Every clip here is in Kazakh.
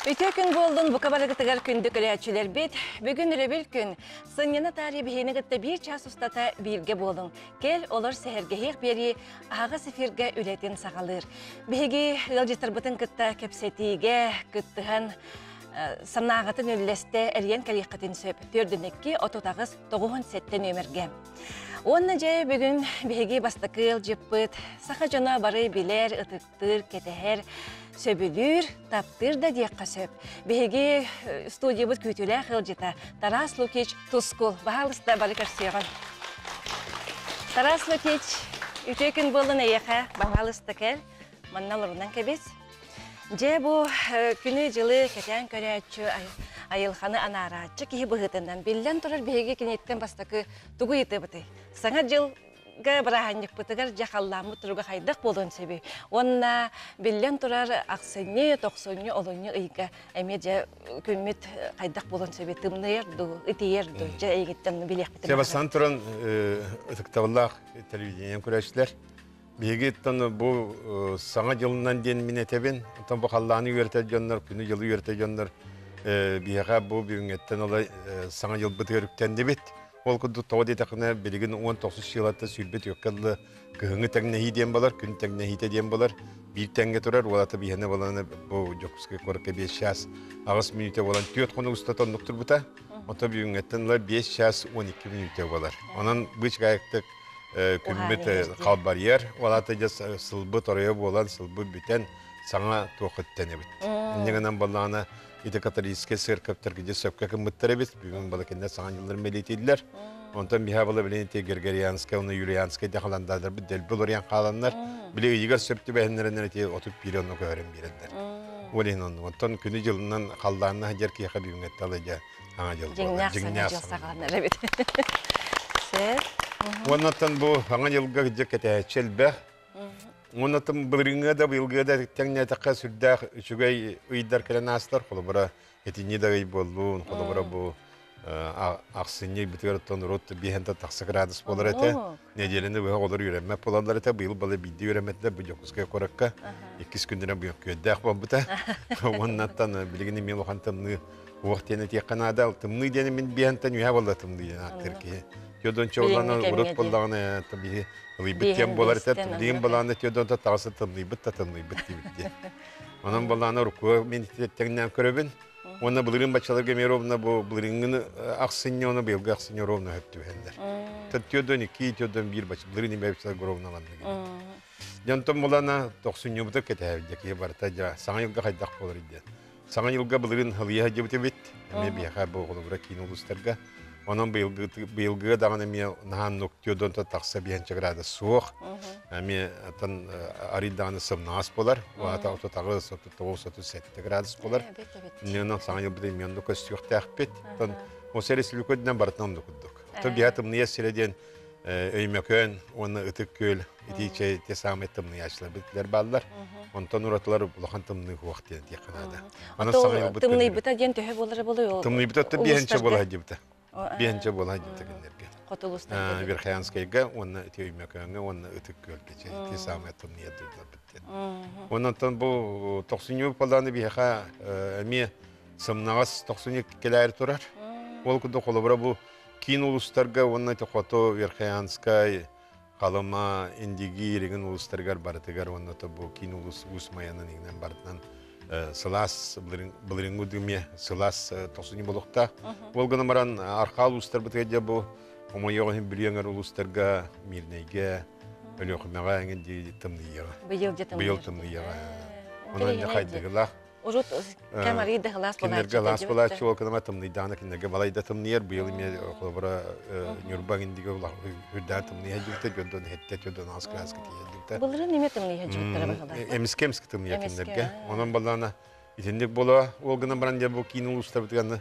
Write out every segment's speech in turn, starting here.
Ütөкүн болдун бука барыгытыгар күндү көрәчүлер бит. Бүгүн ребел күн. Сыньяна тари бихенегетте bir час устата бирге болдун. Кел олар сехергеһек бери ага сефирге үлетин сагалыр. Беги ылжытырбытын кытта кепсетиге кыттыган санагатын өллесте эрген калиқатын сөп. Төрдүнекки ототагыз 9 сеттен өмерге. Онна жай бүгүн беги бастакыл жыппыт. Саха жана бары билер, ытыктыр, кетехер. Сөбүлүр, таптыр да диякка сөп. Беги студиябыт күтүлә хылжыта. Тарас Лукич Тускул. Бахалыста бары көрсөйгөн. Тарас Лукич, үтөкүн болын эйеха, бахалыста кел. Манналарынан кебес. Же бу күнү жылы кетен көрәчү айылханы анаратчы кихи быгытынан биллен турар беги кинеттен бастакы тугу итебыты. Саңа жыл Габраханник пытыгар жахалламы туруга хайдак болон себи. Онна биллен турар аксыне, токсыне, олоне ыйга эмеже көммет хайдак болон себи тымныерду, итиерду, же эйгеттен билек битен. Себастан туран ытыктабыллах телевидениен көрәчләр. Бегеттен бу саңа жылынан ден минетебен, тон бу халланы үйрәтә җаннар, күне жылы үйрәтә җаннар. Бияга бу бүгенгеттен олай саңа жыл битәрүктән дебет. Ол күнді тоғыды тақына білігін 19 жылатта сүрбет өккілі күхіңі тәңнәхи ден болар, күн тәңнәхи ден болар. Bir тәңге тұрар, олаты бейхені боланы бұл жоқсықы көрікке 5 шас ағыс минуте болан 4 қоны ұстатан нұқтыр бұта. Ота бүгінгеттенлер 5 шас 12 минуте болар. Онан бұш ғайықтық күммет қалбарияр, олаты сылбы торая болан, сылбы бүтен саңа тоқыттен ебіт. Негенен боланы İte Katolik'e sırkaptırgıcı sökakın mutlarıbız. Bugün balıkında sağan yıllar melitiydiler. Ondan bir havalı bilente Gergeriyanska, onu Yuriyanska dekalandadır. Bir del buluryan kalanlar. Bile yigar söptü behenlerinden eti otup bir onu koyarım birinler. Olin onu. Ondan günü yılından kallarına hacer ki yaka bir ünget alıca. Ana yıl. Cingnyasa kalanlar evet. Sen? Ondan bu ana yılga gidecek ete çelbeh. Ondan bılırınga da bılgıya da tenge takka sürdağ üçügey uydar kelen aslar. Kolu bura etini de gayb olun. Kolu bura bu aksini bitiyor ton rot bihente taksa gradus bolar ete. Necelinde bu olur yürüme polanlar ete bu yıl balı bidi yürümette bu jokuska korakka. 2 gündüne bu köydağ bu buta. Ondan bilgini milohan tamını vaktine tiyanada tamını diye min bihente nüha bolar tamını diye Türkiye. Yodon çoğulanı rot polanı tabii. Libitem bolar ete, lim balanda tiyodon ta tağsı tımlıyıbıt diye. Onun balana ruku menitetten körübün. Ona bulurum başlar gemerovna bu bulurunu aksınyo onu belge aksınyo rovna hep tühenler. Tiyodon 2 tiyodon 1 baş bulurunu başlar grovna landı. Jantom balana 90 buta ketevdeki bartaja sana yılga haydak bolar idi. Sana yılga bulurun halıya hacibet. Me biha bu olubra kinulusterga. Onun bilgi dağına mi nahan noktiyodon ta taksa bihençe grada soğuk. Mi atan aridağını sımnas bolar. O ata ototağı sotu sette gradas bolar. Nenen sana yılbıda mi onu köstüyor takpet. O serisi lükoddan barıtnan dokuduk. Tabi hatım niye sereden öymekön, onu ıtık köl, itiçe tesamettim niye açlar bitkiler ballar. Ondan uğratılar bulakan tımnı vakti diye kanada. Tımnı bita gen töhe bolara boluyor. Tımnı bita tabi bihençe bolar hacibta. Bihençe bolar hacibta genlerge. Kotulustan. Verkhayanskayga onu öymekönge, onu ıtık kölgece tesamettim niye duydular bitti. Ondan bu 90 palanı bir ha mi sımnağız 90 keler turar. Ol kudu kolabora bu kin uluslarga onu te koto Verkhayanskay kalama indigi regen uluslarga barıtıgar onu te bu kin ulus usmayanın inen barıtnan Sılas bılırıngı düğme sılas 90 bolukta. Olgana maran arkal uluslar bıtıgıca bu ama yoğun biliyorlar uluslarga mirnege öyle okumağa engin tımlıyığa. Bıyıl tımlıyığa. Onun da kaydıgılar. Urut kamarı da halas bolar. Kinlerge halas bolar çoğu kadar tımlıydı. Kinlerge balayda tımlıyır. Bu yıl mi kolabora Nürnberg indigi olar. Hürda tımlıyı hacıktı. Göndon hette göndon askı hacıktı. Bunların nimet tımlıyı hacıktı bakalım. Emski tımlıyı kinlerge. Onun balana itindik bola. Olgana baranja bu kin uluslar bitiganı.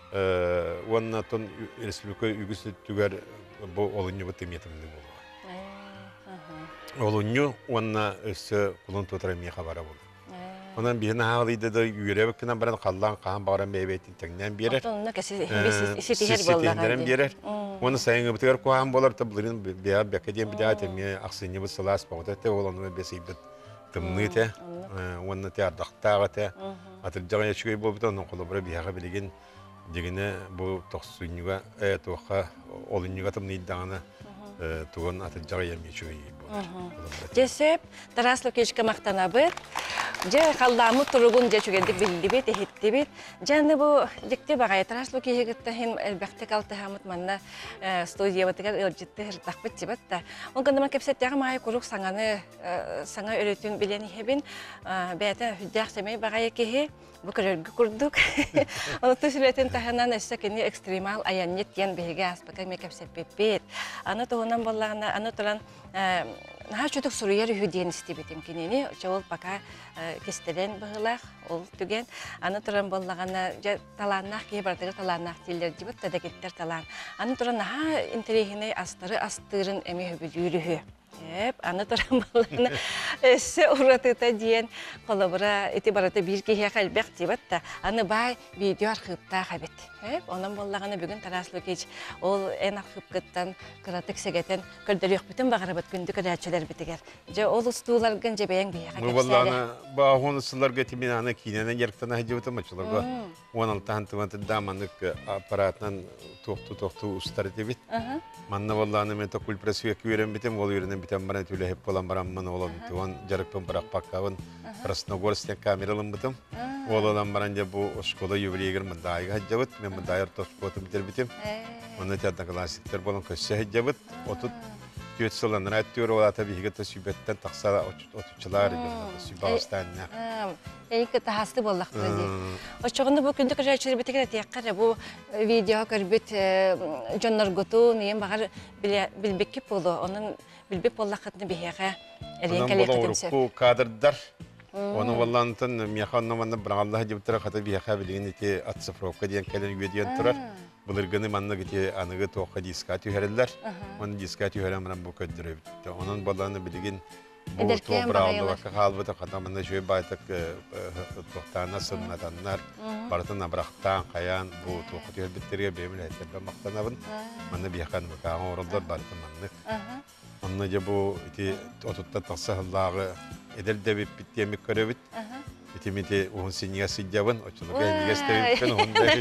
Onun ton respublika ügüsü tüger bu olunca bu temiyetimli bola. Olunca onun üstü kulun tutarımıya habara buldu. Ondan birine halıydı da yüreğinden bana kallan kan bağıran beybetin teknen birer. Ondan kesi sitiher birer. Onu sayın bitiyor kuhan bolar tablerin bir bekleyen bir daha temiye aksini bu salas bağda te olanı besibet tımnite. Onu te ardaktağı te. Атыржаға яшыгай болбыта, оның қолы бұры бияға білеген дегені бұл тоқсуынуға, тоққа олынуға тымны иддағаны туған атыржаға емешіғай болды. Жесеп, тараслы кешкі мақтана бұд. Же қалдамы тұрығын же чүгенді білді бет, ехетті бет. Жаны бұл жекте бағай тараслы кешігітті хем әлбәқті қалты хамыт манна студия бітігер үлжітті ғырдақ біт жебетті. Он қандыман кепсеттегі мағай құруқ саңа өретін білені хебін бәйті хүддіяқ семей бағай кеге бүкірергі күрдік. Оны түсіретін тағынан өсі кені экстремал аяннет ен бейге аспақа мекепсет беппет. Аны туғынан болағына, аны тұран наға чөтік сұруер үйден істебетім кенені. Ол бақа кестелен бұғылақ, ол түген. Аны тұран болағына таланнақ, кей бардығы таланнақ дейлер дебет, тәдәкеттер талан. Аны тұран наға интерегіне астырын әме өбілі аны тұран болағына өсі ұратыта дейін қолыбыра еті бараты бір кейе қалбәқ дебетті. Аны бай видео арқыпта қабет. Онан болағына бүгін тараслы кеч ол ән арқыпқыттан қыратық сегетін көрдері өкпітін бағыры бұт күнді көрәтшілер бітігер. Же ол ұстуыларғын же бәйін бейеға кәпсәрі. Болағына бағуын ұсыларға темін аны кейненен еріктен әйде өтім açыларға. 16-тығанты даманық аппаратынан тоқты ұстар дебет. Манна болағына мен токул пресуек үйрен бітім, ол үйренен бітім баран түлі хеп болан барамын олын. Туған жарықпен бірақ паққауын Красногорстен камералын бітім. Ол олан баран же бұл школа юбилейгер мұнда айға жабыт. Мен мұнда айыр тоскотым бітер бітім. Оны театр классиктер болын көссе жабыт. Отут Түйет сыланын әттер олата бейгеті сүйбеттен тақсара отучылар сүйбағыстанына. Әйкі тағасты болдақтыры дей. Очығында бұл күнді көрәтшілер бітігер әтеққары бұл видео көрбет жонлар ғытуын ең бағар білбеккеп болу. Оның білбек болдақытыны бейеға әрен кәлеқі дөнсеп. Оны кадрдар. Оны боллантын мияқаннаманны бірағаллағы жебіттері қата бейеқа білген ете атсыфровка дейін кәлен үйеден тұрар. Бұлырғыны манны кете анығы тоққа диска түйерелер. Оны диска түйерелер бұл көддірі бітті. Оның баланы білген бұл тоқпырағылығы қалбыты қатамында жөй байтық тоқтана сыннатанлар. Барытын абырақтан, қаян бұл тоққа түйер біттерге бейміл әйтербен мақтанабын. Манны бияқан бұқаған орылдар барыты маннық. Онны же бұл отутта тақсы ғыллағы edel de bittiğimi körevit. Bitimiti onun sinye sıcağın açılıp gelmeyecek de onun da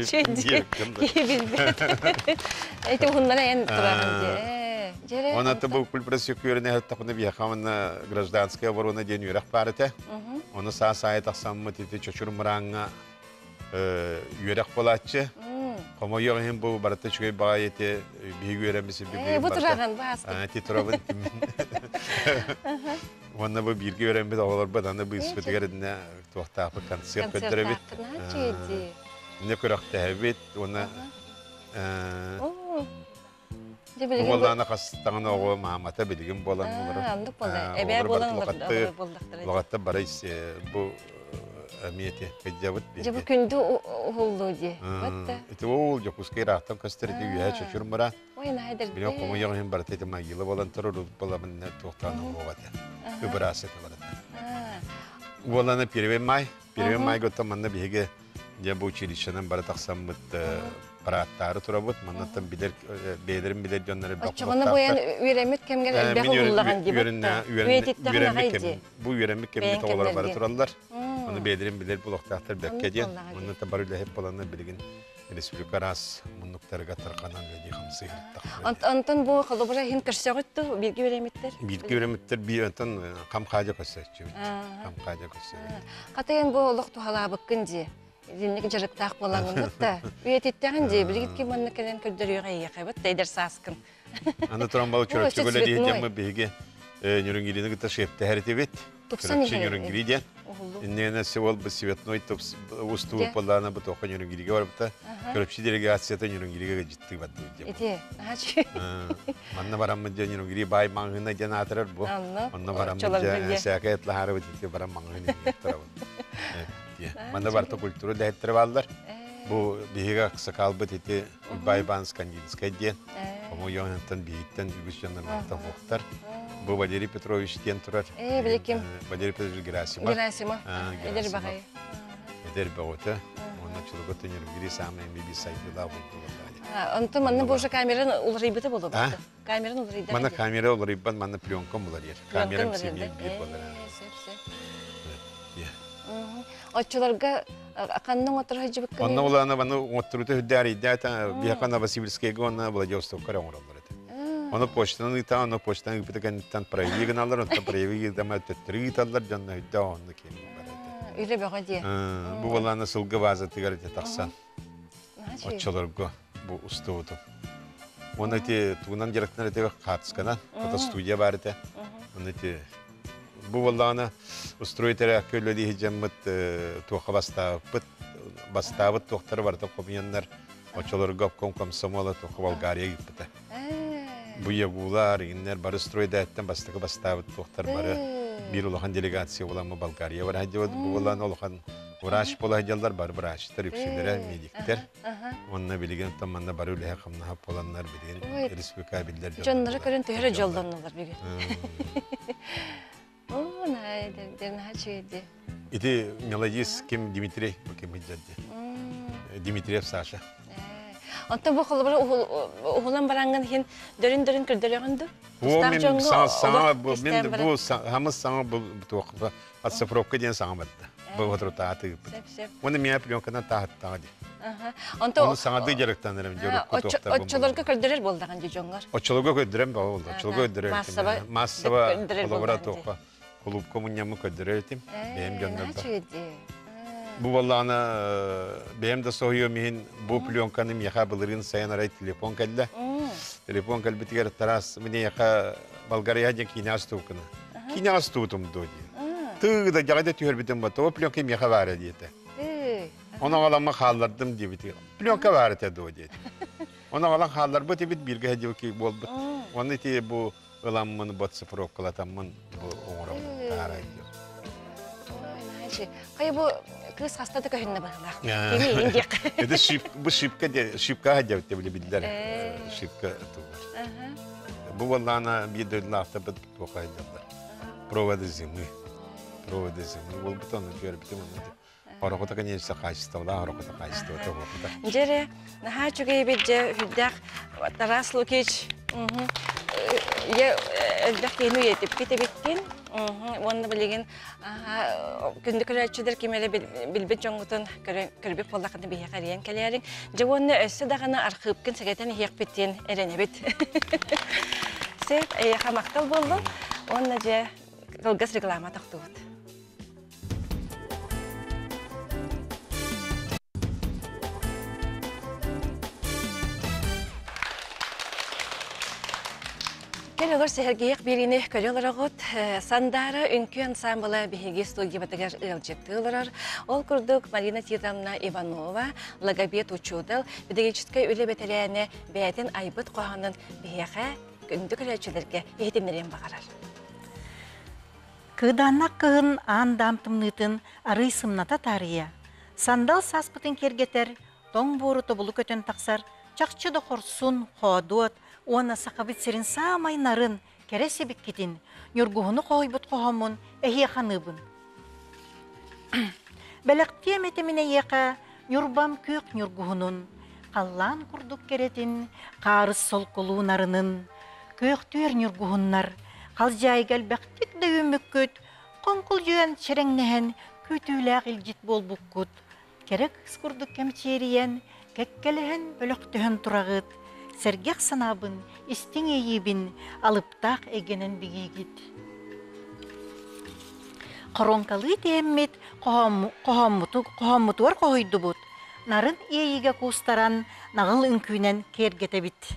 Eti hundan en тұрағын де. Ona tabi kulpresi kuyruğuna her takını bir yakamına gражданская оборона день юрах парите. Onu sağ sayı taksam titi çoçurmuranga юрах поlatçı. Ama yok hem bu barata çünkü bayete bir göremesi bir. Bu тұрағын bastı. Titrabın kimin. Ona bu bir göremesi olur badana bu ispetigerine tuhta yapıp konser götürebilir. Ne kadar tehbit ona. Oğlanı kastağına oğlu Mahamat'a bilgin bolan olur. Anlık bolan. Eber bolan olur. Logatta barayız bu amiyeti kecavut bir. Cevap kündü oldu diye. İşte o yokuskayı rahattan kastırdı üye çocuklarım bara. Oy neydir? Biliyorum komu yanım baratı ma yılı bolan tarır bolamın ne tuhtanı oğada. Öbürası kabardı. Oğlanı pirve may götürmende bihge ya bu çilişenen barataksan mıt Paratları turabut, manattan bilir canları bakmak. Açığını boyan üremek kemgel elbette kullanılan gibi. Bu üremek kemgel tağlar var turallar. Onu bilir bulaktahtır bekkediyen. Onu da barıyla hep olanlar bilgin. Respublika ras munlukları gatarkanan ve dihamsı yırttak. Antan bu kalıbıra hin kırşağıttı bilgi üremetler. Bilgi üremetler bir antan kam kaca kösürçü. Kam kaca kösürçü. Katayan bu oluk tuhala bakınca. Dinlik jarıktaq bolanın da. Üyetittəğin de bilgit ki manna kelen kördürüyor ayaqabat deyder saskın. Ana turambalı çörükçü böyle diyeceğim bilgi. Nürüngilini gıta şepte heritibet. Çörükçü nürüngili diyen. İnnene sevol bu sivetnoy tops ustu polana bu toqa nürüngiliga var bata. Çörükçü delegasiyata nürüngiliga ciddi battı diyeceğim. Eti, naçı. Manna varamınca nürüngili bay mağına can atırar bu. Manna varamınca seyakayetla harı bitti varam mağına tarafı. Mana varto kulturu dehettir varlar. Bu bihiga sakalbet eti baybans kanjinskay diyen. Ama yöneten bihitten ügüsyandan varta muhtar. Bu Valeri Petrovich diyen turar. Bilikim. Valeri Petrovich Gerasimov. Gerasimov. Eder bakay. Eder bağıta. Onun çılgıtın yürümgiri sağmayın bir sayfıda bu. Anta manna boşa kameranın ulribeti bolu baktı. Kameranın ulribeti. Mana kamera ulriban mana plyonkam bular yer. Kameram seni bir bular. Açılarga Аканның отыра жибек. Онна улана баны оттуруту хүддәри дата бияқана Васильевскийге онна Владивостокка оңралар эти. Оны почтаны ита, оны почтаны ипетекенттен проявиген алар, онта проявиген дама төттүрү италар жанна хүддә онны кем бар эти. Үле бага ди. Бу улана сылгы база тигәр эти таксан. Отчаларга бу устууту. Оны эти тугунан директорлар эти катыскана, фото студия бар эти. Оны эти бу улана устроителер көлөди хижаммыт туха бастабыт тохтар бар та комьяннар. Отчаларга комсомола туха Болгария гипте. Бу ягулар иннер бары стройда аттан бастыгы бастабыт тохтар бары бир улахан делегация буламы Болгария бар хадиот бу улана улахан врач полагалар бар врачтар үксүлөр медиктер. Онна билген таманна бары үле хамна поланнар билген республика билдер. Жоннары көрүн төһөрө жолдоннолар биге. О, найдер начеди. Ити мелодист ким Дмитрий, ким иджадди. Дмитриев Саша. Онта бу холбар ухулан баранган хин дөрүн көрдөрөгөндү. О, мен саңа бу хамыс саңа бу тоқпа отцифровка ден саңа батты. Бу отрута аты. Оны мен пленканы тааттади. Онта оны саңа ды жарыктанырым жөрүп тоқтар. Оччолорго көрдөрөр болдаган жи жоңгар. Оччолорго көрдөрөм болду. Оччолорго көрдөрөм. Массова коллабора тоққа. Клуб коммунямы көрдөрөтим. Бем жоннорда. Бу валлана бем да союу мен бу пленканы меха былырын сайын арай телефон келди. Телефон келби тигер тарас мне яка Болгария ден кинас тукына. Кинас тутум доди. Тыгда жагада түйөрбүтүм бата о пленка меха бары дейти. Оны алама халлардым дебити. Пленка бары те доди. Оны алам халлар бу тебит бирге хадиоки болбут. Оны те бу ыламмын ботсыфровкалатаммын бу оңрам тарай. Кай бу кыз хастады көһүннө баглах. Кеми индек. Это бу шипка хадиот те билдер. Шипка тугар. Бу валлана бидерлахта бит тохайдалар. Проводы зимы. Ол бутон көрбүтүм аны. Аракота конечно качествовала, аракота качество того. Жере наха чугей бидже хүддах Тарас Лукич. Я дакену етип кетебиттин. Онны билген күндү көрөчүдөр кимеле билбет жоңгутун көрбөк боллакны бие карыян келерин. Жонны өссө даганы архивкин сегетен хекпиттин эренебит. Сеп хамактал болду. Онны же кылгас реклама тактыбыт. Келелер сәргейік беріне көрелерағыт, сандары үнкі ансамблы бігеге студиябатығар ұлжеттілерар. Ол күрдік Марина Титамна Иванова, логопед учудыл, педагогическай өлі бәтеләне бәйтін айбыт қоғанын бігеға күнді көрәчілерге ехетімдерен бағарар. Кыданна кыын андам тымнытын ары сымната тария. Сандал саспытын кергетер, тоң бору тобулу көтен тақсар, чақчыды қорсын, қоадуат, оны сақабыт серін самай нарын кересебік кетін, нүргуғыны қойбыт қоғамын әхе қаныбын. Бәліқте метеміне еқа нүрбам көк нүргуғынын, қаллан күрдік керетін қарыз сол қолу нарының, көк түйер нүргуғыннар, қал жайгал бәқтік дөй өміккөт, қонқыл жүйен шереңнәхен көтіләқ илжит бол бұққыт, керек күрдік кәмчериян, кәккеліхен бөліқтіхін тұрағыт, сәргек санабын, істің ейебін, алыптақ әгенін бігегіт. Қоронкалы тәммет қоғаммутуар қойды бұд. Нарын ейеге қуыстаран нағыл үнкүйнен кергеті біт.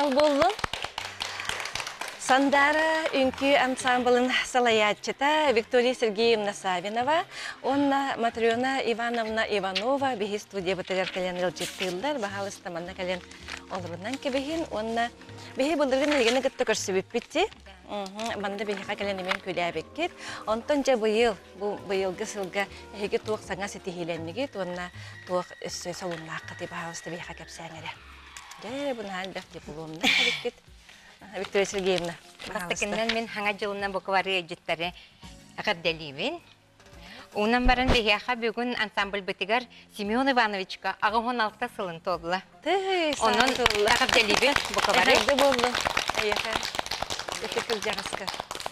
сал болдun. Сандара үнкі ансамблын салаятчыта Виктория Сергеевна Савинова, онна Матриона Ивановна Иванова, бихи студия бітілер кәлен ылжеттілдер, бағалысты манна кәлен олырынан кебехин, онна бихи бұлдырғын елгені күтті көрсі бітті. Манда бихиға кәлен емен көйлі әбеккет. Онтан жа бұйылғы сылға әйгі туық саңа сеті хейленмегет, онна туық өссі солынна аққыты бағалысты бихиға кәпсәңері. Жә, бұны әл бәқ дипломны әбеккет. Виктория Сергеевна. Бастакеннен мен хаңа жылынан бұқывары әжеттері ғырделеймін. Онан барын бейхаға бүгін ансамбль бітігер Семен Ивановичка ағығын алықта сылын толыла. Онын ғырделеймін бұқывары. Әғырды болды. Әйеқа. Өтекіл жағысқа.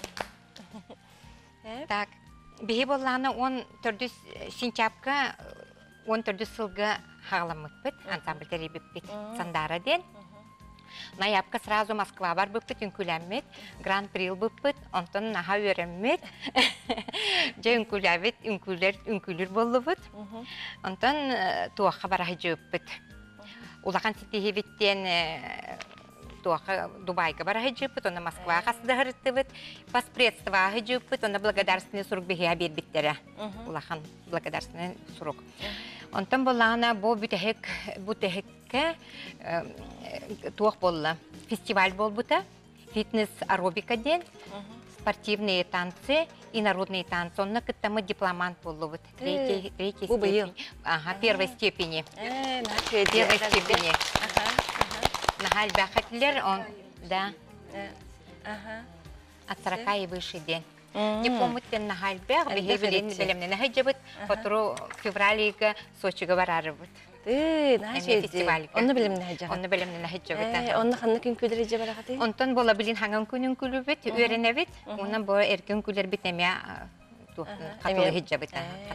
Так, бейі болғаны 14 сентябрьға 14 сылғы хағаламық біт, ансамбль тәребіп біт Сандара ден. Наябка сразу Москва бар быппыт, үнкүләммет, Гран-прил быппыт, онтон наха өрәммет, жа үнкүлер болу бұт, онтон туаққа барахы жөппыт. Улақан сетихеветтен туаққа Дубайға барахы жөппыт, онна Москва қасыда ғырытты бұт, паспредстваға жөппыт, онна благодарственный сурук бігея бербеттері. Улақан благодарственный сурук. Онтон болағына бұл бүтәхекке туақ болла. Фестиваль бол бұта, фитнес-аэробика ден, спортивные танцы и народные танцы. Онна кыттамы дипломант болу бұт. Третьей степени. Ага, первой степени. Первой степени. Нахаль бәқәтлер, он, да. От 40 и выше ден. Дипломыттен нахаль бәқ, бігер білемнен нахаль жабыт, потыру февралиға Сочиға барары бұт. Онны білімні әжіға? Онны білімні нахаль жабыт. Онны қанны күн күлдері жа барағаты? Онтан бола білін хаңын күнін күлі біт, өріне біт, онын бұл әркін күлер біт әме қатылы хиджабыт.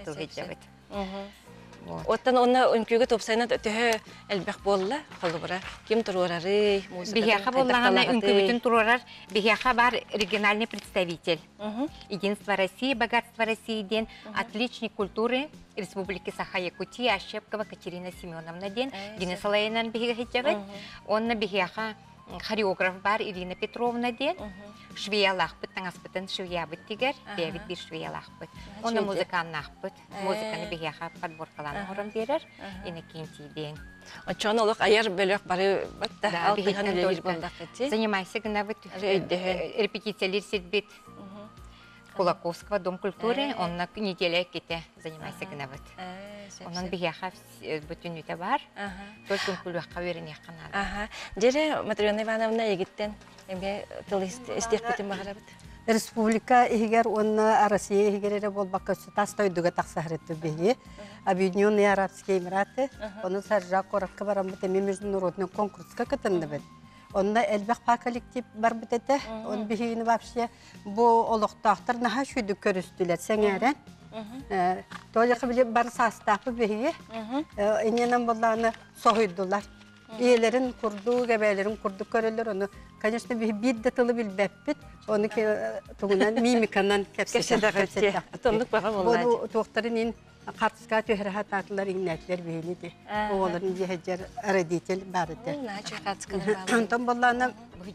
Оттан онна үнкүйгі топсайна төһө әлбәқ болла, қалды бұра. Кем тұрорары, музыка? Бихяха боллағана үнкүйгітін тұрорар, Бихяха бар региональный представитель. Единство России, богатство России ден, отличник культуры Республики Саха-Якутия, Ощепкова Катерина Семеновна ден, Денис Алайнан Бихига хиджабыт. Онна Бихяха хореограф бар Ирина Петровна ден, швеялақ бұт, таңаспытын швея бұт тегер, бәвіт бір швеялақ бұт. Оны музыканнақ бұт, музыканы бігеға подборкаланы орын берер, ені кенті ден. Очон олық аяр бөлік бары бұтта, алтыған өлер болдақ әте? Занимайся гына бұт, репетициялер сетбет Кулаковского, Дом культуры, онна неделя кете занимайся гына бұт. Онан бігеға бүтін үті бар, только күлуаққа өрін еққанады. Жере Матриона Ивановна егіттен тылы істеқ бітін бағыра бұт? Республика егер онна Россия егерері болбаққа тасты өйдігі тақсағыретті бейі. Объединенные Арабские Эмираты, оны саржа қораққа барам бұт, әме международный конкурсқа кітінді біт. Онна әлбәқ па коллектив бар бұт әті, оны бейіні вообще бұл олықтақтыр наға шүйді көрістілер сәңәрен. Тояқы біле бар састақы бейі, ененен болағыны соғыйдылар. Иелерин курду, гәбәлерин курду көрілер, оны, конечно, bir de тылы білбәппет, оны туғынан мимиканан кәпсетті. Тондық баға болады. Бұл туқтарын қартысқа төхірі татылар иңнәтлер бейіні де. Оғыларын ехеджер родитель барыды. Антон болағына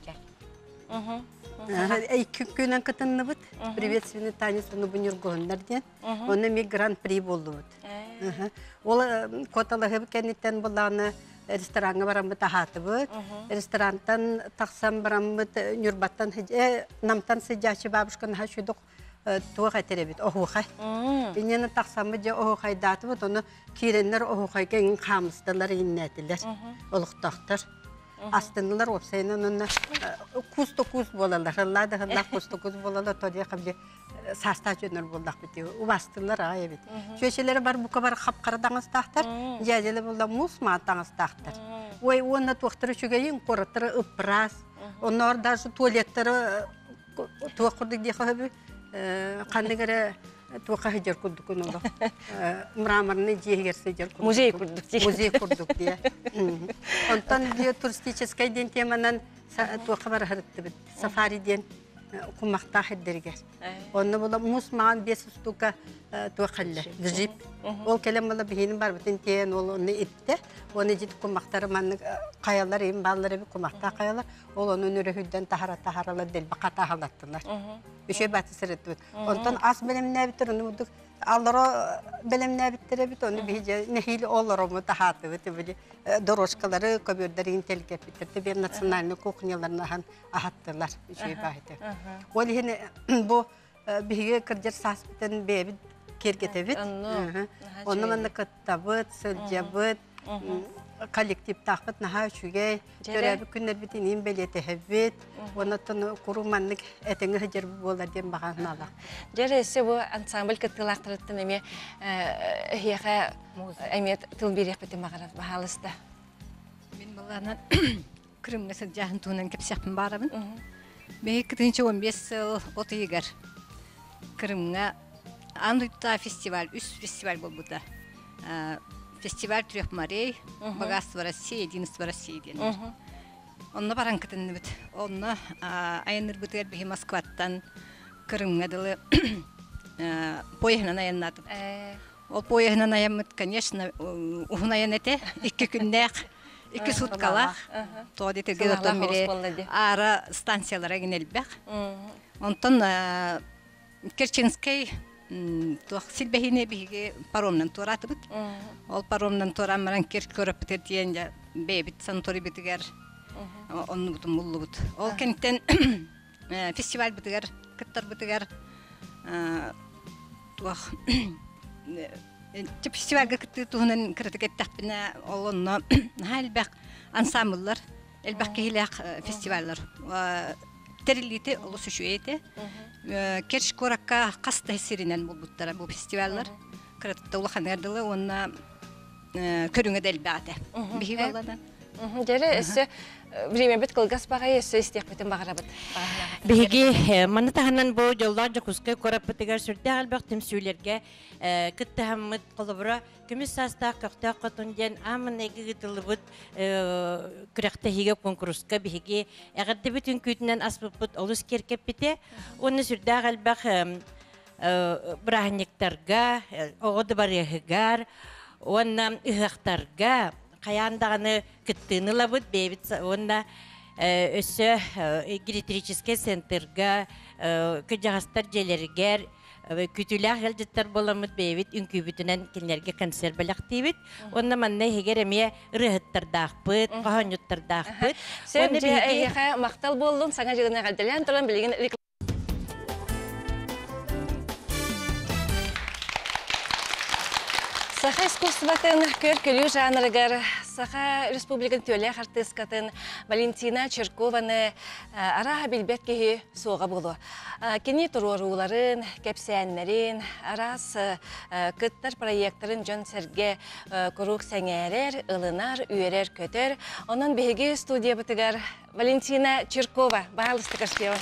күнен кытынны бұд, приветственный танец оны бұныр ғылындар ден, оны ми гран-при болды бұд. Ол коталығы кәнеттен болағына ресторанға барамбыт ахаты бұд, ресторанттан тақсам барамбыт нүрбаттан намтан сыджачы бабушканы хашудық туға қайтере бет, оғуқай. Бенені тақсамы же оғуқай даты бұд, оны кейренлер оғуқайға ең қамыстылар еннәтілер, олықтақтыр. Астынылар опсайынан оны кусто-кус болалар, хыллады-хыллақ кусто-кус болалар, тоде қабде саста жөнір болдақ біте, убастылар ағай бет. Шөшелері бар бұқа бар қап-қарадаңыз-тақтар, жәзелі болда мұс-маатаңыз-тақтар. Ой, оны туқтыры шөге ең қораттыры ұппырас, оны даже туалеттері туақырдық дейқі қандығыры туаққа жер күрдік күн олық. Мраморны жегерсі жер күрдік. Музей күрдік дейі. Музей күрдік дейі. Онтан туристическай ден теманан туаққа бар ғырытты біт. Сафари ден кумахта хиддергер. Онны була мус маған 5 штука туақаллы, джип. Ол келем була бихинин бар бутин тен ол оны итте. Оны жит кумахтары манны каялар ем баллары би кумахта каялар. Ол оны нүрөһүдден тахаралар дел бака тахалаттылар. Үше баты сырыттыбыт. Онтон ас белемне битер оны будук аллара белемне биттере бит оны бije нехил олорому тахатыбыт били дорожкалары көбөрдөрүн телкеп биттерди бир национальный кухняларынан ахаттылар үше баты. Ол хене бу биге кыржыр саспытын бебит кергетебит. Оны манна каттабыт, сылжабыт, коллектив тахпыт наха үшүгей төрөбү күннер битинин белете хебит. Онотон куруманнык этеңе хыжыр болар дем баган ала. Жересе бу ансамбль кыттылактырыттын эме хияха эмет тыл берек битин магарат бахалыста. Мен баланы Крымга сылжаһын туунан кепсекпин барабын. Мен 15 жыл отыйгар Крымга Андуйта фестиваль, үс фестиваль болбуда. Фестиваль трех морей, богатство России, единство России ден. Онна баран кытын бит. Онна айныр битер бихи Москваттан Крымга дылы поехнан аяннатып. Ол поехнан аянмыт, конечно, ухнаян эте, 2 күннәк, 2 суткалах. Тоди тегелер томире ара станциялара генелбек. Онтон Керченский туах силбехине биге паромнан торатыбыт. Ол паромнан торамаран керч көрөп битетиен жа бебит санатори битигер. Онну бутун буллубут. Ол кенттен фестиваль битигер, кыттар битигер. Туах фестивальга кытты туһунан кырытыкеттакпина олонно хайлбак ансамбльлар, элбак килак фестивальлар. Терилите олус үшүете. Керч коракка каста сиринен булбуттара бу фестивальлар. Кырытта улаханардылы онна көрүңө делбате. Биги баладан. Жере эсе время бит кылгас бага эсе истек битин багарабыт. Биги маны таханан бу жолдар жакускай кораппытыгар сүрдө албактым сүйлерге кыттахаммыт кылыбыра күмүс саста кыкта катунден амынеги гытылыбыт күрәкте хиге конкурска биги эгерде бүтүн күтүнөн аспыппыт олус керкеп бите оны сүрдө албак брахниктарга огоды барыгар онна ыхтарга каяндаганы кыттыны лабыт бебит онна өсө гериатрический центрга кыжагастар желергер күтүләк хәлҗеттер боламыт бебит үнкүбүтүнән кинләргә консервалак дибит онна манна хегереме рыһыттардакпыт каханюттардакпыт Сен же эйха мактал болдун саңа жыгына галделен туран билген Саха искусствотын көркөлүү жанрыгар Саха республикан төлөк артисткатын Валентина Черкованы араha билбет кеһи суга болу. Кени туруруларын, кепсәннәрен, арас кыттар проекттарын жон серге курук сәңәрер, ылынар, үйерер көтер. Онын беге студия бытыгар Валентина Черкова. Бағалыстықар спева.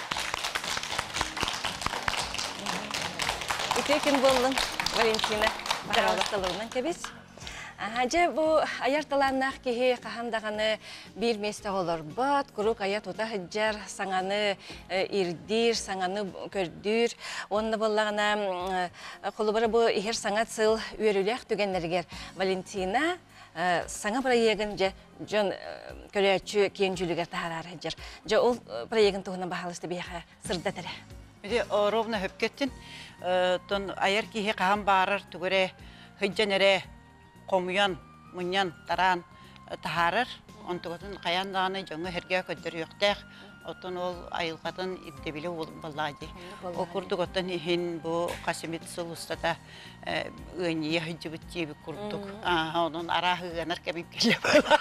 Итекін болдың, Валентина. Бағалыстылығынан кебес. Же бұл аярталаннақ кеге қахандағаны бір месті олар бат, күрік аят ота хыджар, саңаны ирдир, саңаны көрдір. Онны болағына қолыбыры бұл ехер саңат сыл үйерілек түгенлергер. Валентина саңа проегін жон көрәтші кен жүлігер тағарар хыджар. Же ол проегін тұғынан бағалысты бейхі сырда тәрі. Ровно хөпкеттин, тон аяр кихе қахан барар түгіре хыджанере комуян, муньян, таран тахарар, онтуғатын қаяндағаны жоңы herге көддір өқтәқ, отын ол айылғатын ибдебілі боллади. Окурдук отын хин бұл қасимет сыл ұстата өңие хыджы бүттебі күрдік. Оның арахығанар кәбіп келе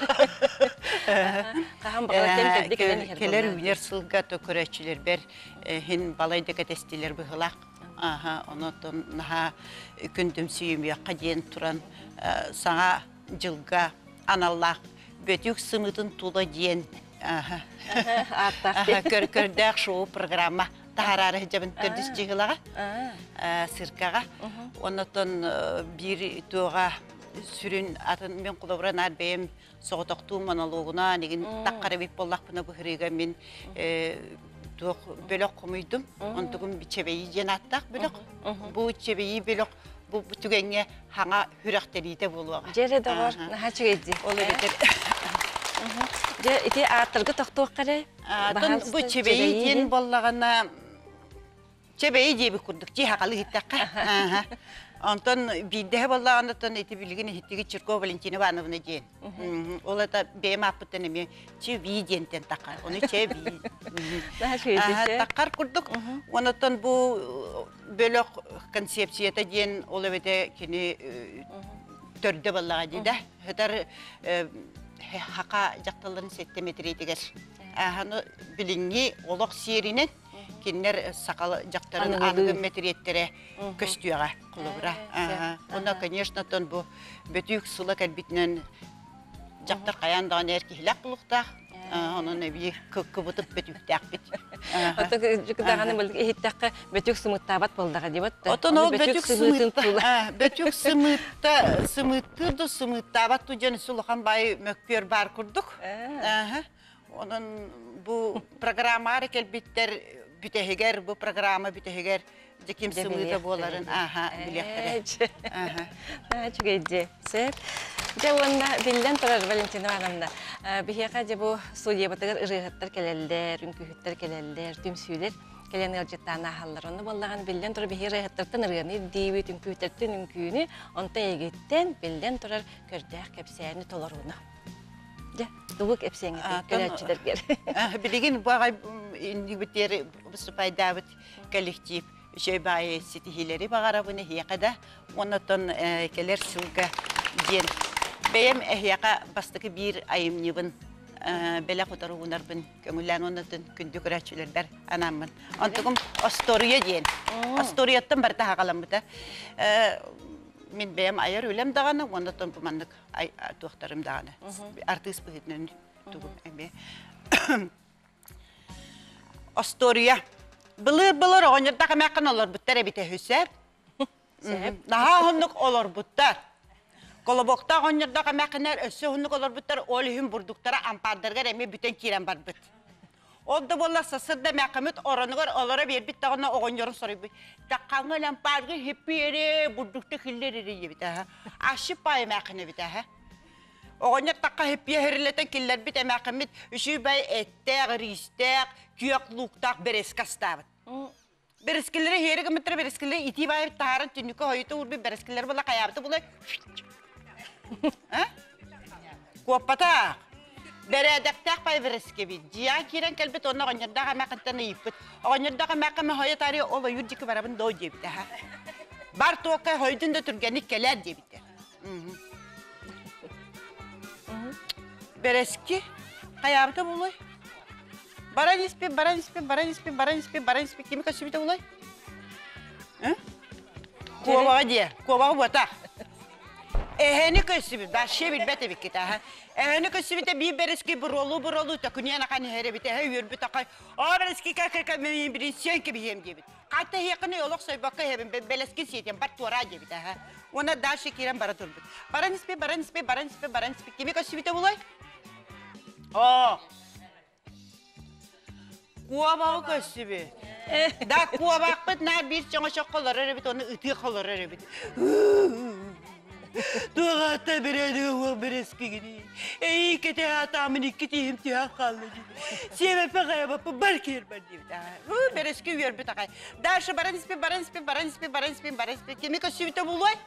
бала. Келер үйнер сылға төкөрәтшілер бер хин балайды кәтестілер бұғылақ. Онотын наға күндім сүйіме қаден тұран саңа жылға аналлақ бөтік сымытын тула дейін көрдәк шоу программа тағарары жабын көрдіс жығылаға сыркаға. Онотын бір туға сүрін атын мен құлабыран әрбейім соғытақту монологына неген таққары бейп боллақ бұна бұхырыға мен туох бөлөк комуйдум. Онтугум бичебеyi жанаттак бөлөк. Бу чебеyi бөлөк бу түгеңе хаңа хүрәхтерите болуга. Жере догор нахачыгыйди. Ол бетер. Же ити аттыргы токтук карай. Бу чебеyi ден боллагана чебеyi жеби курдук. Жи хакалы хиттакка. Антон бидде боллагана тон ити билген хиттиги Чиркова Валентина Ивановна ден. Ол это бема апыттан эме чеби дентен такар. Оны чеби. Нахачыгыйди. Такар курдук. Онотон бу бөлөк концепцията ден ол эбете кини төрдө боллага диде. Хетер хака жакталарын сеттеметрейтигер. Аханы билинги олок серинен кинер сакал жактарын аны метреттере көстүяга кулубра. Онда, конечно, тон бу бөтүк сулак албитнен жактар каяндаган эркилек булукта. Onun evi kıkıbıtıp betüktək bit. Ota jükdagany bildik ehittaqqa betük sımıttabat boldaga dip atdı. Oton o betük sımıtta. Betük sımıttırdı sımıttabat tujan Suluhan bay mökpör bar kurduk. Onun bu programar kelbitter büteheger bu programa büteheger jekim sımıta boların. Bilektere. Чугейди. Сеп. Жавында билден турар Валентина Ивановна. Бихяка же бу судья батыгар ырыгыттар келелдер, үңкүхүттер келелдер, түмсүйлер келенер жеттана халлар. Оны боллаган билден турар бихирыгыттартан ырыгыны диби түңкүхүттөртүн үңкүнү, онта эгеттен билден турар көрдөх кепсени толоруну. Же, дубук эпсеңи келечилергер. Билеген багай индибитер выступайдабыт коллектив Шөйбай ситихилери багарабыны хияқада, онотон келер сылга ден. Бәйем әхияқа бастықы бір айымнебін, бәлі құтаруғынарбын, көңіллән онотын күнді көрәтшілердер анамын. Антығым Астория ден. Асторияттан барда хағаламыда. Мен бәйем айыр өлем дағаны, онотон бұмандық туақтарым дағаны. Артыс бұғытнын тұғым әме. Астория. Былыр оңырдағы мәқін олар бұттар әбіте хүсәп. Наға ғынық олар бұттар. Колобоқта оңырдағы мәқінер өсі ғынық олар бұттар олығын бұрдықтара ампардырғар әме бүтен керен бар бұт. Олды болар сасырда мәқімет оранығар олара бер біт тағына оғынжырын сұрай бұй. Таққаңы ләмпарға хеппі ере бұрдықты күлдер ере ебіті. Ашып бай мәқіні біті. Оғыныр таққа хеппі херлетен келер біт әмәқімет үші бай әттәқ, ристәқ, күйоклуқтақ берескастабыт. Берескелері хері кімітір берескелері ити бай тағарын түннікі хойыты ұрбі берескелері бұла қаябыты бұлай. Көппатақ. Бередектәк бай береске бит. Жия керен кәлбет оны оғынырдағы мәқінтіні еппіт. Оғынырдағы мәқімі хойы тарі олы юрдікі барабын дау дебіті. Бар туаққа хойдың да түргенік келер дебіті. Береске қаябыты бұлай. Баран іспе, кемі көсібіті бұлай? Көбаға де, көбаға бұта. Әхені көсібіт, бәші білбәті бекет. Әхені көсібіті бей береске бұролу, тәкүнен ақаны әрі біті, өрбіт ақай. Береске кәкәкә мен бірін сен кебі ем дебіт. Қайта еқіні олық сойбаққа әбін бәлеске сетен бар туара дебіт. Оны дашы керен бара тұрбіт. Баран іспе, кемі көсібіті бұлай? Kuabağ kösübü. Da kuabağ bit nar bir çana şokolları rebit onu ıtı kolları rebit. Doğata birede o bireski gidi. İyi ki te hatamın ikiti imtihan kaldı. Sebe pekaya bapı barkir ben diye. Bu bireski ver bit akay. Da şu baran ispi. Kimi kösübü te bulay?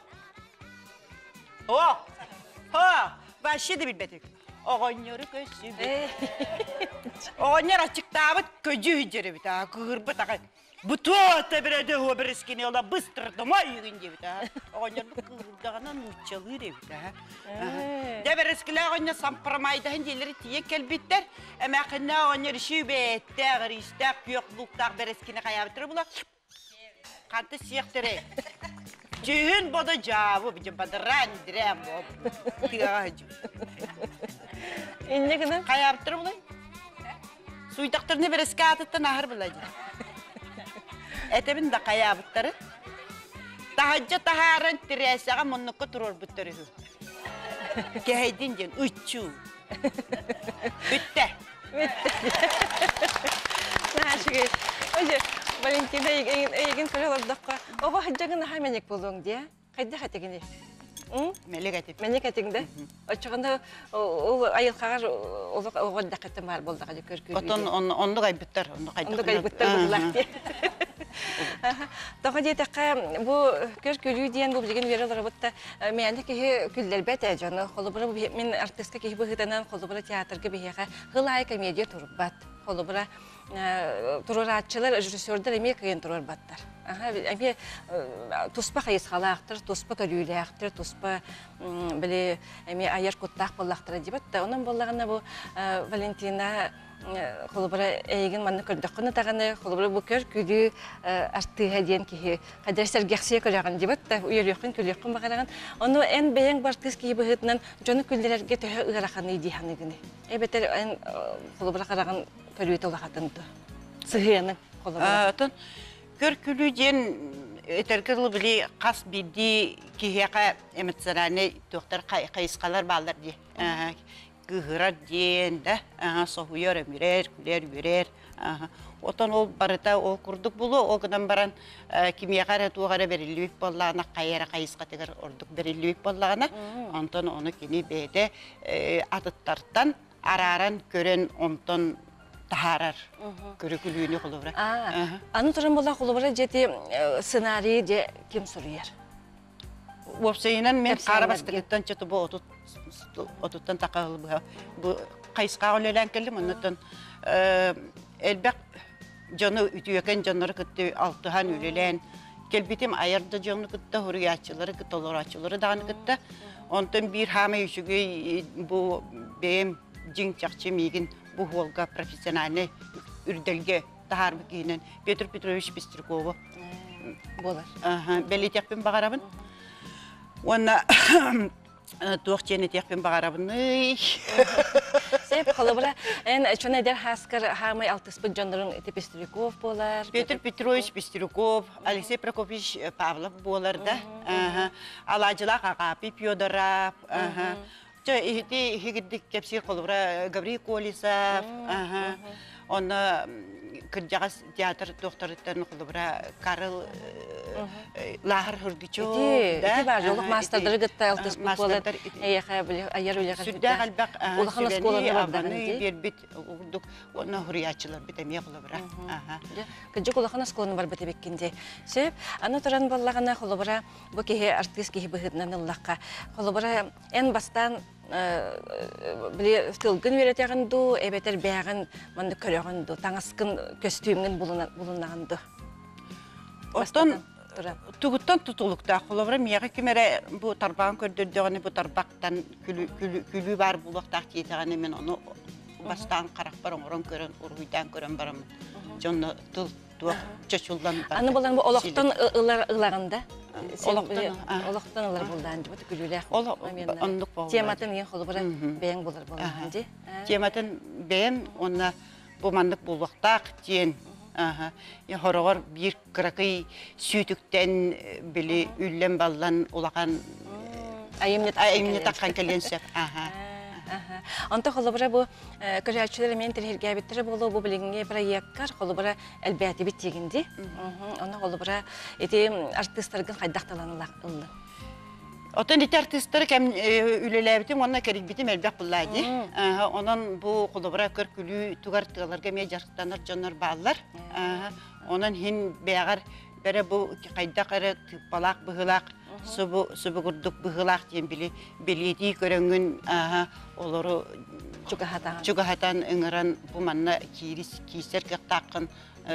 Başı da bilmedik. Oğanları kösübü. Oğanlar açıktabıt köcü hücre bit. Kırbıt akay. Bu tuğata birede o bireskini ola bıstırdım ayığın diye bit. Oğanlar bu kırbdağına uçalır bit. De bireskiler oğanlar sampramayda henceleri tiye kelbitler. Ama kına oğanlar şübette, gristek, yoklukta bireskini kayabıtır bula. Kantı siyektere. Cühün boda cavı bizim badaran direm bu. Tiyacı. İnne kadar? Kayabıtır bula. Suydaklarını bireski atıttı nahır bulacak. Etebin de kayabıtları. Tahacca taharan tiresağa monnuka turur bıttırı. Geheydin uççu. Bitti. Нашыгы. Öyle Valentina egin körelerdakka. Oba hajjagın hamenek bolun diye. Kayda hategini. Melek etip. Menek etinde. Açıkında o ayıl kagar o dakikte var bolda kali körkü. Oton onu kaybettir, onu Onda kaybettir bollar diye. Daha diye takka bu körkülü diyen bu bilgin veriyorlar bu da meyanda ki küller bete canı. Kolubra bu min artistka ki bu hitanan kolubra tiyatrga bihaga hılay komediya turbat. Kolubra tururatçılar, rejissörler emek kıyın turur battar. Abi tuspa kayıs halaktır, tuspa körüylüyaktır, tuspa böyle emi ayar kuttaq bollaktır diye batta. Onun bollağına bu Valentina kolubra egin manı kördükkünü tağını kolubra bu kör külü arttığı hediyen ki kadersler gerçeğe körüğün diye batta. Uyarıyorsun, külüyorsun bakarağın. Onu en beğen bartız ki bu hıtından canı küllerge töhe ığırakanı idihanı gini. Beter en kolubra karağın körüğü tolağatındı. Sıhhiyanın kolubra. Körkülü diyen eterkirli bili kas bildi kihiyaka emetsirane doktor kayıskalar bağlar diye. Gıhırar diyen de sohuyar ömürer, güler verer. Otan ol barıta ol kurduk bulu, o kadar baran kimyakara tuğara veriliyip bollağına, kayara kayıska tegar orduk veriliyip bollağına. Ondan onu kini beyde adıttardan araran gören ondan taharar körükülüğünü kulubra. Anı turun bolla kulubra jeti senaryo je kim soruyor? Vopsayınan men karabastıktan çatı bu otuttan takıl bu kayıska ölen kellim ondan elbek canı ütüyeken canları kıttı altıhan ülelen kelbitim ayarda canı kıttı huriyatçıları kıtoloratçıları dağını kıttı. Ondan bir hama yüşügü bu benim cinkçakçı migin bu holga profesyonelne ürdelge taharbıkinin Petr Petrovich Bistrikova. Bolar. Belli tekbin bağarabın. Ona tuğ çene tekbin bağarabın. Sep kolubra en çöneder haskar hamay altıspı canların eti Bistrikov bolar. Petr Petrovich Bistrikov, Alexey Prokofyevich Pavlov bolar da. Alacılar Akapi Fyodorov. İhti higiddik kepsi kolubra Gabriel Kolisov. Ona kırcağız tiyatr doktorlarını kolubra Karl Lahar Hurgiçov. İti var yoluk masterları gıtta altıspı bolar. Ayar öyle kadar. Südde kalbak Ulakana skolanı var da. Süveni bir bit okurduk. Ona huriyatçılar bitemiye kolubra. Kıcık ulakana skolanı var bite bekkinde. Sep anı turan bollağına kolubra bu kehe artist kehe bıhıdnan ıllaqqa. Kolubra en bastan bile tılgın vereteğindu, ebeter beğen mandı körüğündü, tanıskın köstüğümün bulunağındı. Ostan tuğuttan tutulukta, kolabra miyağı kümere bu tarbağın kördürdüğünü bu tarbaktan külü var bulakta kitağını men onu bastan karakbar oran körün, urhuydan körün barım. Canlı tıl tuğuk çeşuldan. Anı bolan bu olaktan ılağında. Olaktan ılır buldan diye bu külüler. Onluk bağlı. Tiyamatın yen kolabra beğen bulur buldan diye. Tiyamatın beğen ona bu mandık bulakta diyen. Horor bir kırakı sütükten bile üllen ballan ulağan ayımını takkan kelensep. Anta kolubra bu kırıkçılar men terhirgabetleri bolu bu bilinge proyektlar kolubra elbette bittigindi. Ona kolubra eti artistlarga qaydaqtalanılar. Otan iti artistlar kem ülelebitim ona kerik bitim elbek bulladı. Onun bu kolubra körkülü tugar tığlarga me jarıktanır canlar bağlar. Onun hin beğer bere bu qaydaqarı balaq bıhılaq subu gurduk bıhılaq diyen belediye köröngün oluru çugahatan ıngıran bu manna kiser kıqtaqın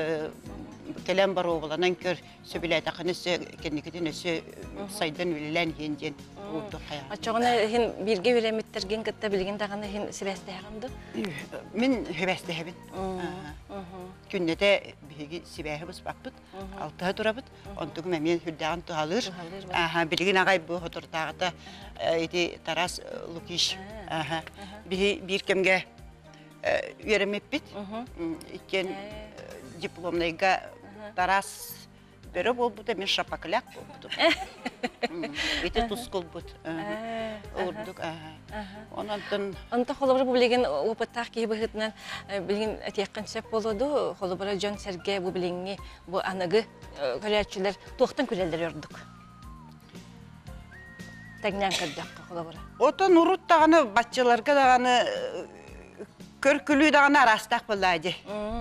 kelem baro bolanan kör söbile takınısı kendikidin ösü saydan ülelen yenjen urdu qaya. Açığına hin birge veremittergen kıtta bilgin tağını hin sibestehimdi. Min hebestehibin. Günde de bigi sibehibis bakbıt. Altıha durabıt. Ontuğum emin hüddağın tuhalır. Bilgin ağay bu hotortağıda edi Taras Lukiş. Bir kemge veremip bit. İkken diplomlayga Taras Бері бол бұд, мен шапакыляк бол бұд. Ете тұскыл бұд. Олырдық. Онантын... Онта холобра бу билеген опыттақ кейі бұғытынан білген әтеққан сәп болуды, холобра Жон Серге бу біленге бу анығы көрәтшілер тоқтан көрелдер өрдік. Тәгнен кірдіққа холобра. Отын ұрыт дағаны, батчыларға дағаны, көркілі дағаны арастақ болады.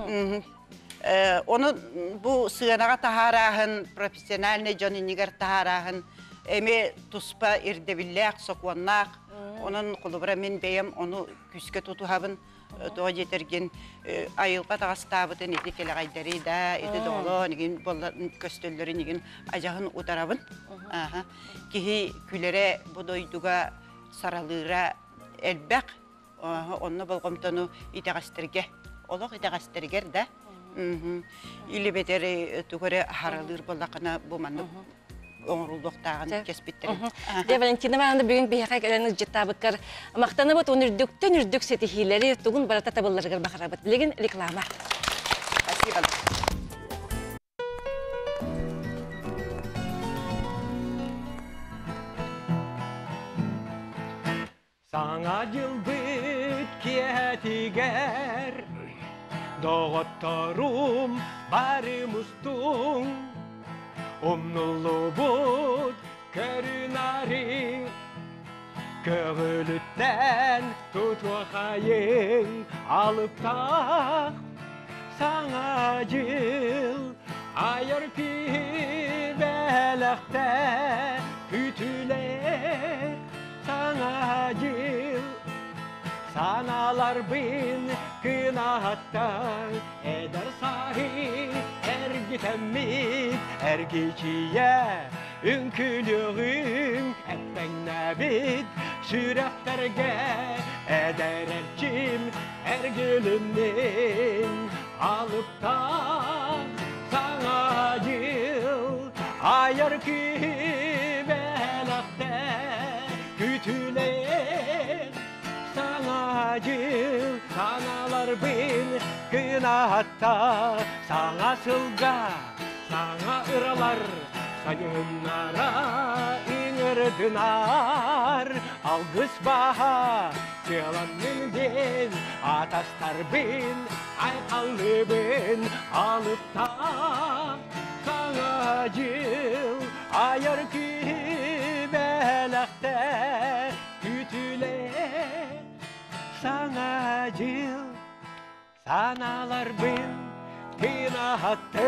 Оны бұл сығанаға тахарағын, профессиональный жонынегер тахарағын, әме тұспа ирдевілләқ, соқуаннақ, onun kulubra men beyem onu küske tutuhabın doğa jetergen ayılqa tağastabıtın eti kele gaydari da eti dolu nigin bolla köstölleri nigin ajahın utarabın. Kihi külere budoyduga saralıra elbek onu bolgomtonu itagasterge olok itagasterger da ili beteri tugore haralır bollaqana bu manı оңрулдуктаган кеспиттер. Де Валентина Ивановна бүгүн бияка келени жыттабыккар мактаныбыт өнүрдүктөн үрдүк сетихилери тугун барата табылларга бакарабыт. Билеген реклама. Спасибо. Саңа жылбыт кетигер Доғыттарым барымыстың Умнулу бұд көрінарі Көгіліттен тұтуақайын алып тақ Саңа жыл айыр пибеліқті күтілер Саңа жыл саналар бін кынағаттан Эдер сағи әргі тәммит әргі чия Үнкілігін әттәң нәбит сүрәқтерге Әдер әркім әргілінен алып тақ Саңа жыл айыр күйбәліқті күтілер Саңа жыл саналар бін кынағатта Саңа сылға, саңа ұралар Сайыннара иңірдінар Алғыс баға Селан мінген атастар бін Айқалы бін алып та Саңа жыл айыр күйбәліқті күтілер Саңа жыл саналар бін кынағатты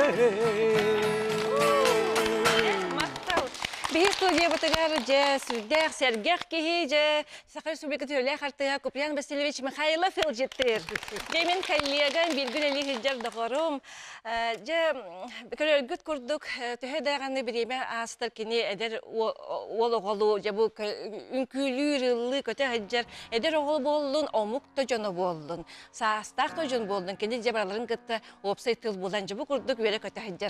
Бейі студия бұтығар же сүрдәқ сәргәқ кейі же Сақар Республика Түрләқ артыға Куприян Васильевич Михайлов елжеттір. Жемен коллегам білгіл әлі хиджар дұғырым. Же көрілгіт күрдік түхе дағаны біреме астыр кені әдер ол оғылу же бұл үнкүлі рылы көте хиджар әдер оғыл болуын омук та жоны болуын. Састақ та жон болуын кені же бараларын күтті опсай тыл болан же бұл күрдік өре көте хиджар.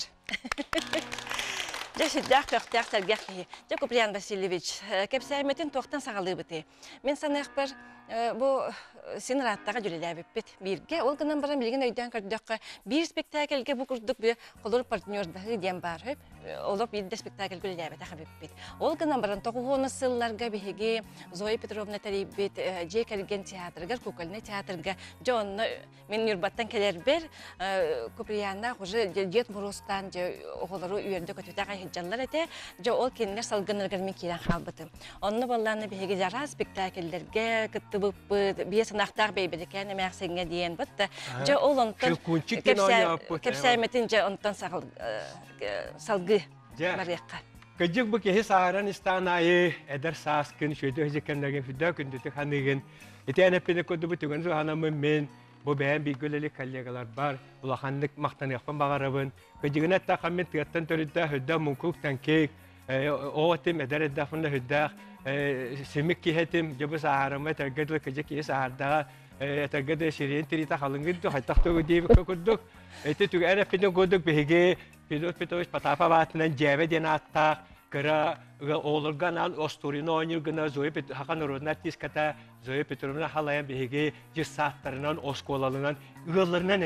Же сүрдәқ көқтәқ сәргәқ кейі. Же Куприян Васильевич, кәпсәйметін тоқтан сағалы бұты. Мен санақ бір бұл сен раттаға жүрелі біппет. Бірге, ол ғынан барам білген өйден көрдіққа бір спектакльге бұл күрдік бір қолыр партнердағы дем бар. Олып бірді спектакль көрелі біппет. Ол ғынан барам тоғуғыны сылларға бігеге Зоя Петровна тәрейбет, же кәрген театрғар, көкөліне театрға. Же оны мен үрбаттан келер бір Куприянна құжы дед Мұростан оғылары үйерді көтетіға хеджалар әте, же ол кенілер салғынырғар мен кейден қалбыты. Онны балланы бігеге жара спектакльдерге күтті бұппыт, бие сынақтар бейбедікен әмәқсенге дейін бұтты. Же ол онтан кәпсәйметін же онтан салғы барыққа. Көджік бұл кехе сағаран істан айы әдір саскын, шөйді өзеккендерген фүдді күндіті қанығын. Еті әнәппені көді бұл түгін сұғанамын мен, бұл бәйін бейгілелі коллегалар бар, ұлақандық мақтан яқпан бағарабын. Көджігін әтті қаммен тұяттан төрітті хүдді мұңқылықтан кейк, оғытым әдір әддақында хүддақ, семік кейетім, жабы сағарымы тәргеділі көджік кейі сағардаға, тәргеді шерейін тірейті қалыңғыды, қайтақтығы дейбі көкірдік. Әті түгі әнәппені көдік бейге, Петрович Петрович Потапов атынан жәбе ден аттақ, кыра олырған ал Остурина ойнырғына Зоя Хақан Родын артистката Зоя Петровна халаян бейге жүз сааттарынан осколалынан ұғылырынан әме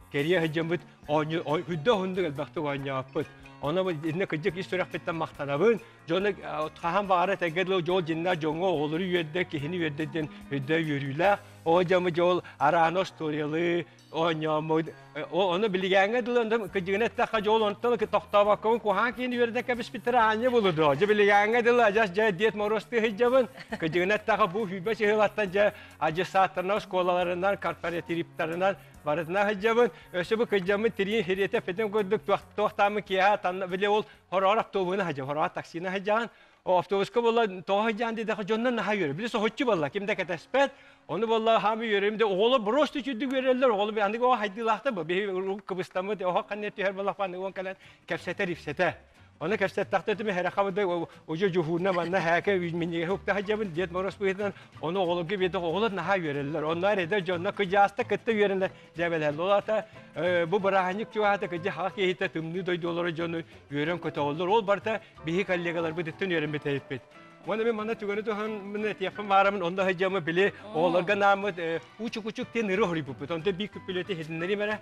Керия хыджамбыт хүддө хүндүг элбахты ваняаппыт. Ona bu dinle kıcık istiyoraq bitten maqtanabın. Jonu qahan bağıra tegedlo jol jinna jongo olur yedde kihini yeddeden hüdde yürüyler. O jamı jol arano storyali oynamı onu bilgenge dilinde kıcığına taqa jol ontalı ki toxtabakın kuhan kini yerde kabis bitiranye buludu. Je bilgenge dil ajas jadiyet morosti hicabın. Kıcığına taqa bu hübbe şehlattan je aja saatlarına skolalarından korporatiflerinden Baratna hicabın öse bu kıcamı tiri hiriyete petem koyduk toxtamı ki ha tanı bile ol horarak tobuna hicab horarak taksine hicaban o avtobuska bolla to hican dedi ki jonnan ha yürü bilse hoççu bolla kimde ketespet onu bolla hami yürüyüm de oğlu brostu çüdü görürler oğlu bir andık o haydilahta bu bir kıbıstamı de o kannetti her bolla falan on kalan kepseter ifsete Ona kefset tahtı her akabda ucu cuhurna manna hake minni hukta hacabın diyet moros buydan onu oğlu gibi de oğlu naha verirler. Onlar eder jonna kıcasta kıttı verirler. Cebeler olata bu bırahanik çuhata kıcı hak yehite tümlü doydular jonu veren kötü olur. Ol barta bihi kallegalar bu dittin yeren beteyip bet. Ona ben mana tugunu to han minnet yapım varamın onda hacamı bile oğullarga namı uçuk uçuk ten nero hori bu. Onda bir küpületi hedinleri mere.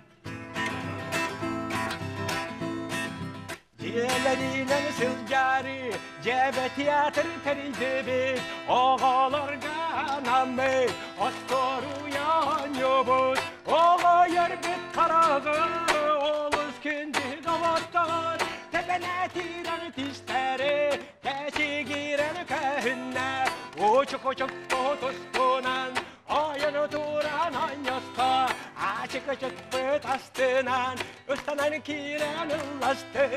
Diyelerine sılgari, cebe tiyatr teride Ağalarga namme, askoruyan yobuz Ağayar bit karağı, oluz kendi davattar Tepene tiran tisteri, teşi giren kahünne Uçuk uçuk totustunan, ayın oturan anyasta Açık açık bıt astınan, üstanan kiren ıllastı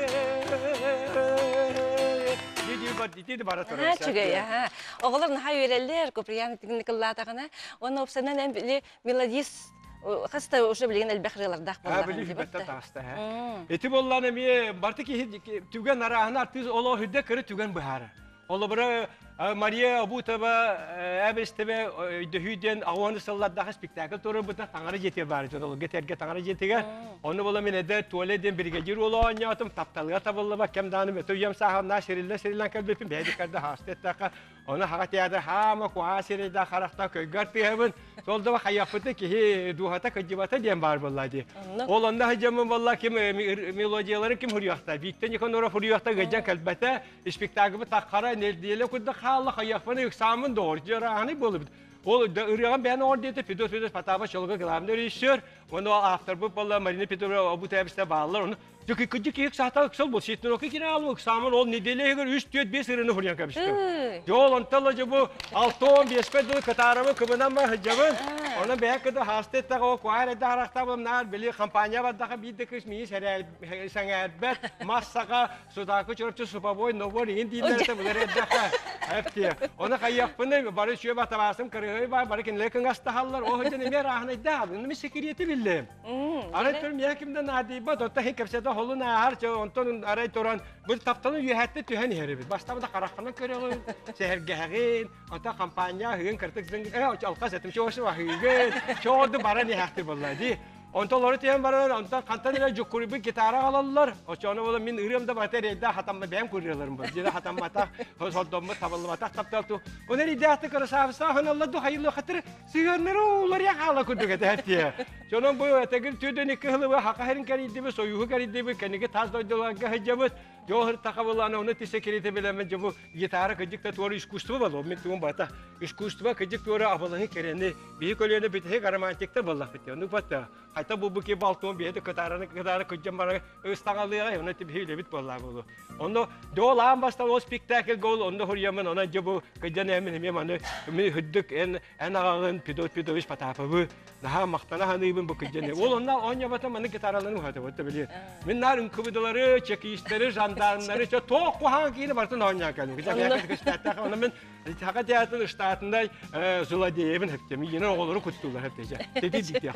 Dedi bana sorun. Ha çıgaya ha. Oğulların ha verirler Kopriyan teknikallağına. Onu opsiyonel en bile melodis hasta uşa bilgen elbahrilarda Ha bili hübette tasta ha. Eti bollana mi bartı ki tügen arahına artız ola hüdde kırı tügen bahara. Ola bura Maria Abu Taba abestebe hüden awanı salladda spektakl toru bu tangara jetiye bari jodol geterge tangara jetiye onu bola men ede tuvaleden birgecir ola anyatım taptalga taballa bak kem danım eto yem saha nasirilla serilan kalbepim beydi karda hastetta ona hagat yada ha ma ku asire da kharakta köygar pehebin solda bak hayafıtı ki duhata kacibata diyen bar vallahi olanda hacamın vallahi kim melodiyaları kim huriyakta bikten yakın ora huriyakta gejan kalbete spektaklı takkara ne diyelim kudda Allah hayafını yüksamın doğru cerrahını bulup o da ırıyan ben orada pidos pataba çolga glamda rişör onu after bu balla marine pido bu tebiste bağlar onu Cıkıcık sahta kısal bu şeytler okey ki almak saman ol nedeliye göre 3-4-5 ırını huryan kabişti. Yol ontalıcı bu 6-15 pedal katarımı kıbından mı hıcabın ona belki de hastetta o kuayre da harakta bunlar bili kampanya var daha bir de kısmıyız her sanatbet masaka sudakı çorapçı supaboy novor indilerde bunları daha hepti. Ona kayak pını barı şöyle batavasım kırığı var barı kinlekin gastahallar o hıcını mer ahne da bunu sekiriyeti bildim. Aratırım yakimden adibat o da hekapseda holuna harca ontonun aray toran bir taptanın yühette tühen heribit. Başta da karakana körüğün, sehergehegin, ota kampanya hügün kırtık zengin. Alkas etim çoğuşu var hügün. Çoğudu bara nihaktir vallahi. Ontaları tühen bara, ontan kantan ile cukuri bir gitara alallar. O çoğunu oğlum min ırımda bataryada hatamma benim kuruyorlarım bu. Cida hatamma ta, hoddomma tavallıma ta taptaltu. Onlar iddiatı karasafısa, hınallah du hayırlı hatır. Sigarları oğullar yakala kurduk ete. Çoğunun bu ötekil tüydün iki hılı ve hakaherin kariydi soyuhu kariydi kendine taz doydular hıcabız. Johar takavulana onu tesekirite bilemen bu gitara kıcıkta tuğru iskustu var o metuğun bata. İskustu kıcık tuğru avalanı kereni bir kolyeyle bithe karamantikte vallahi bitiyor. Onu bata. Hatta bu ki balton bir de kadar kıcım var ıstağalıya onu tibiyle bit vallahi bu. Onu dolan basta o spektakl gol onu huryaman ona bu kıcan emin hemen mi hüddük en ağın pido iş patapa bu. Daha maktana hanıbın bu kıcan. Onlar onya bata manı gitaralarını hata bata biliyor. Minarın kubidoları çekişleri jandarmları çok toğ hangini varsa onya kalıyor. Kıcan yakın spektakl onu men Hakat tiyatro ştatında Zuladiye'nin heptemi yine oğulları kutlular heptece. Dedi ciddi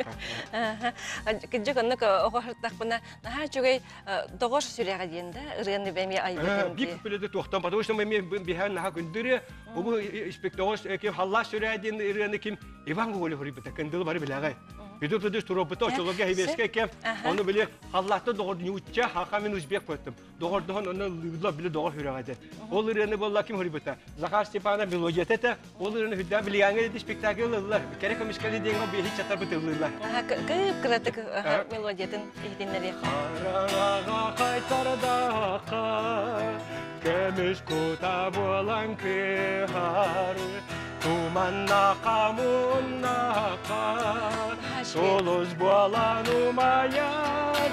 Kıcık onu o hartak buna daha çok doğru süreye diyende ırığını bemi ayıbı. Bir küpülede tohtan pato işte bemi bihen naha gündürü. Bu spektakl kim Allah süreye diyende ırığını kim İvan golü hori bita kendileri bari bilagay. Биду тудус туропута очолога хебеске кеп, оны биле халлахты догор нючча хака мен узбек көттүм. Догордон оны лыгла биле догор хүрөгөдө. Ол ирени болла ким хурибута. Захар Степанов билоjetете, ол ирени хүддә билгәнгә ди спектакльлар. Керек комискали денго бехи чатар бутыллар. Кып кыратык мелодиятын ихтиннәре. Карага кайтардака, кемеш кута болан кехар. Туманнака муннака, солоз болан умаяр.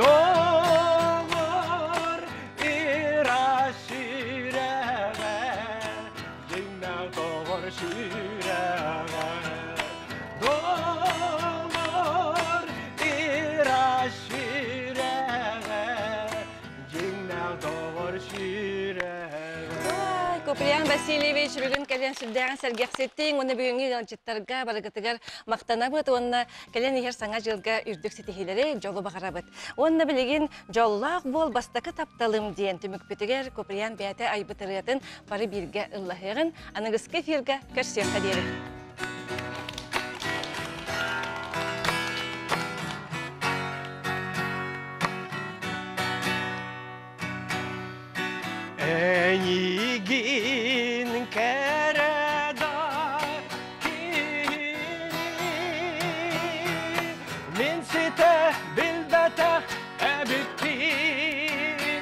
Doğur irasirege, yine doğur sirege. Doğur irasirege, yine doğur sirege. Куприян Васильевич бүгін кәлен сүрдәғін сәргәқсеттің, оны бүгінгі жыттарға барығытығар мақтана бұд, оны кәлен егер саңа жылға үрдік сетихилері жолы бағара бұд. Оны білеген жоллақ бол бастақы тапталым дейін түмік бүтігер Куприян бәйті айбытырыятын бары бірге ұллағығын, анығызғы фирға көрсен қадері. Enigin kereda kini min site bilbete ebittin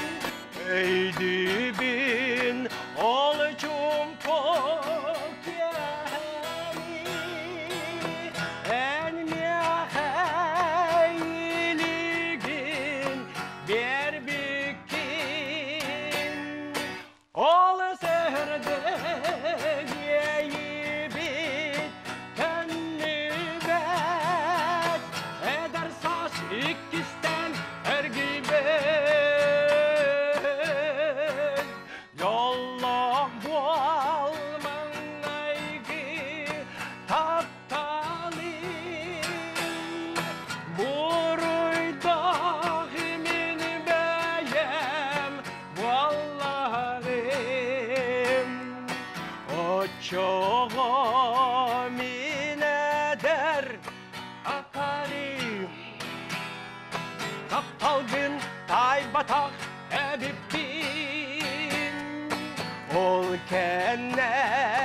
eydi bin olcum kokyani en miyaheyligin bir Ol seherde yiyibit tennibet eder sas ikkisten ergibet yollam bu almanaygi taptalim buruydahimin beyem vallahi Çoğum eder akarim Kaptalgın tay batak ebiptin Ol kenne